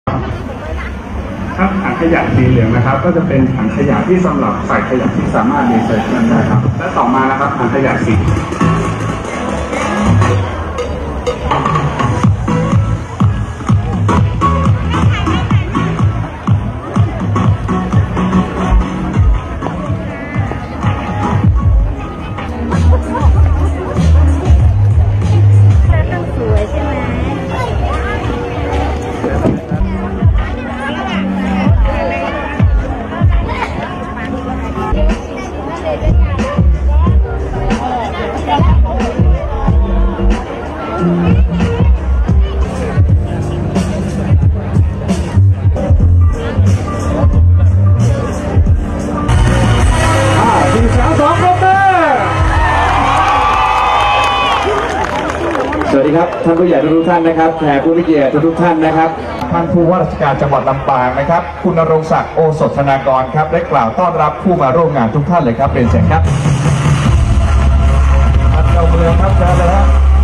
ครับถังขยะสีเหลืองนะครับก็จะเป็นถังขยะที่สำหรับใส่ขยะที่สามารถรีไซเคิลได้ครับและต่อมานะครับถังขยะสีสวัสดีครับท่านผู้ใหญ่ทุกท่านนะครับแขกผู้มีเกียรติทุกท่านนะครับท่านผู้ว่าราชการจังหวัดลำปางนะครับคุณณรงค์ศักดิ์โอสถธนากรครับได้กล่าวต้อนรับผู้มาร่วมงานทุกท่านเลยครับเป็นเชิญครับท่านเจ้าเมืองครับเชิญเลย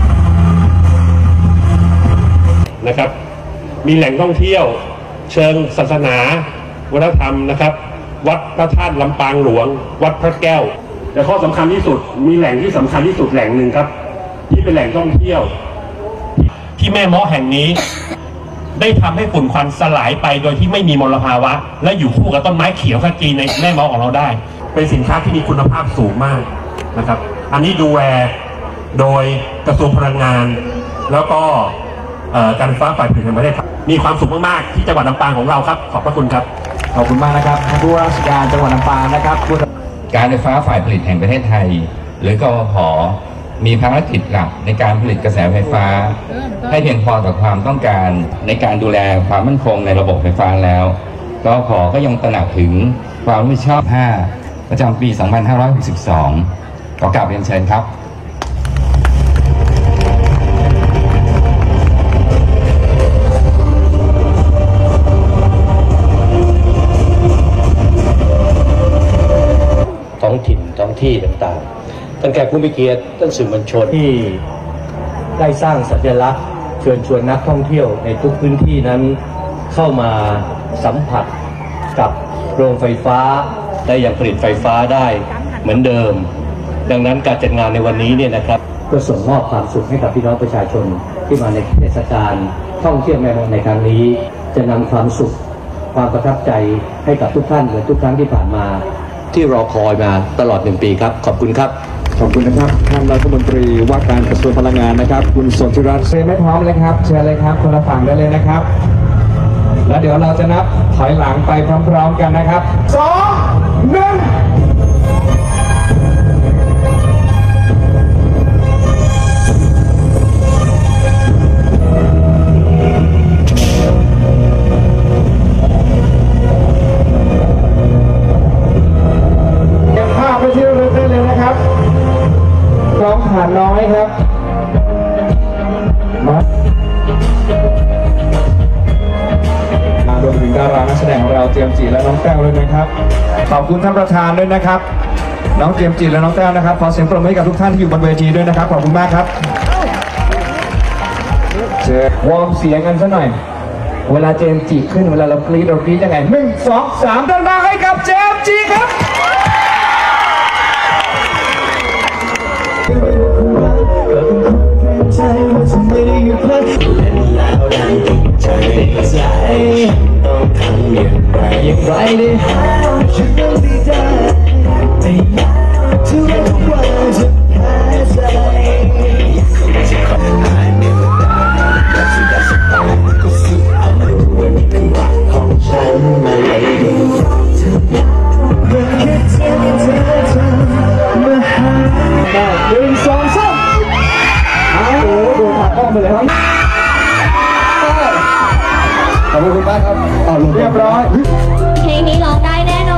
นะครับมีแหล่งท่องเที่ยวเชิงศาสนาวัฒนธรรมนะครับวัดพระธาตุลำปางหลวงวัดพระแก้วแต่ข้อสำคัญที่สุดมีแหล่งที่สำคัญที่สุดแหล่งหนึ่งครับที่เป็นแหล่งท่องเที่ยวที่แม่เมาะแห่งนี้ได้ทำให้ฝุ่นควันสลายไปโดยที่ไม่มีมลภาวะและอยู่คู่กับต้นไม้เขียวขจีในแม่เมาะของเราได้เป็นสินค้าที่มีคุณภาพสูงมากนะครับอันนี้ดูแลโดยกระทรวงพลังงานแล้วก็การไฟฟ้าฝ่ายผลิตแห่งประเทศมีความสุขมากๆที่จังหวัดลำปางของเราครับขอบพระคุณครับขอบคุณมากนะครับท่านผู้ว่าราชการจังหวัดลำปางนะครับการไฟฟ้าฝ่ายผลิตแห่งประเทศไทยหรือกฟผ.มีภารกิจหลักในการผลิตกระแสไฟฟ้าให้เพียงพอต่อความต้องการในการดูแลความมั่นคงในระบบไฟฟ้าแล้วกฟผ.ก็ยังตระหนักถึงความรับผิดชอบ5ประจำปี 2562 ขอกราบเรียนเชิญครับท้องถิ่นท้องที่ต่างๆท่านแขกผู้มีเกียรติท่านสื่อมวลชนที่ได้สร้างสัญลักษณ์เชิญชวนนักท่องเที่ยวในทุกพื้นที่นั้นเข้ามาสัมผัสกับโรงไฟฟ้าได้อย่างผลิตไฟฟ้าได้เหมือนเดิมดังนั้นการจัดงานในวันนี้เนี่ยนะครับก็ส่งมอบความสุขให้กับพี่น้องประชาชนที่มาในเทศกาลท่องเที่ยวแม่เมาะในครั้งนี้จะนำความสุขความประทับใจให้กับทุกท่านเหมือนทุกครั้งที่ผ่านมาที่รอคอยมาตลอด1 ปีครับขอบคุณครับขอบคุณนะครับท่านรัฐมนตรีว่าการกระทรวงพลังงานนะครับคุณสนธิรัตน์เชิญไม่พร้อมเลยครับเชิญเลยครับคนละฝั่งได้เลยนะครับแล้วเดี๋ยวเราจะนับถอยหลังไปพร้อมๆกันนะครับ2 1ร้องผ่านน้อยครับรวมถึงดารานักแสดงของเราเจมส์จิและน้องแต้วด้วยนะครับขอบคุณท่านประธานด้วยนะครับน้องเจมส์จิและน้องแต้วนะครับขอเสียงปรบมือให้กับทุกท่านที่อยู่บนเวทีด้วยนะครับขอบคุณมากครับวอร์มเสียงกันซะหน่อยเวลาเจมส์จิขึ้นเวลาเรากรี๊ดยังไง1 2 3ดังๆให้กับเจมส์จิครับใจว่าจะไม่ได้หยุดพักเล่นแล้วดังติดใจต้องทำอย่างไรได้ฉันต้องดีใจแต่ทุกวันจะแพ้ใจจะขอหายไม่ว่าได้แต่สุดท้ายก็สุดเอามาดูว่านี่คือรักของฉันมาเลยดีเพื่อแค่เธอมาหาได้1 2 3โอ้โหดูผ่านกล้องไปเลยครับขอบคุณมากครับเรียบร้อยเพลงนี้ร้องได้แน่น